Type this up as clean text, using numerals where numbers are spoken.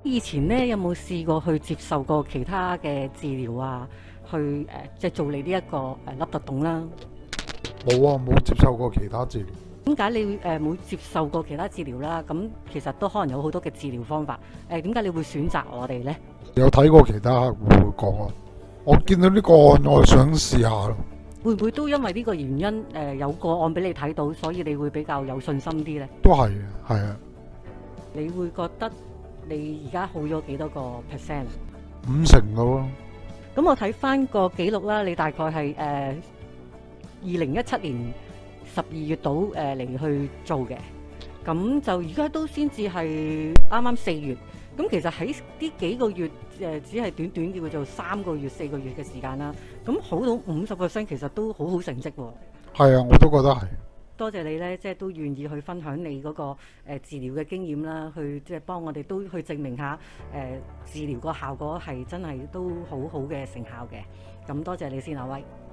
以前咧有冇試過去接受過其他嘅治療啊？去即係做你呢一個凹凸洞啦。 冇啊，冇接受過其他治療。 點解你冇接受過其他治療啦？咁其實都可能有好多嘅治療方法。點解你會選擇我哋呢？ 有睇過其他客戶會講啊，我見到呢個案，我就想試下咯。 會唔會都因為呢個原因有個案俾你睇到，所以你會比較有信心啲呢？ 都係嘅，係啊， 你會覺得你而家好咗幾多個 percent？ 50%到咯。 咁我睇翻個記錄啦，你大概係2017年12月度嚟去做嘅，咁就而家都先至係啱啱4月。咁其實喺呢幾個月只係短短叫做3個月4個月嘅時間啦，咁好到50%，其實都好好成績喎。 係啊，我都覺得係。 多謝你咧，即係都願意去分享你嗰個治療嘅經驗啦，去即係幫我哋都去證明下治療個效果係真係都好好嘅成效嘅。咁多謝你先，阿威。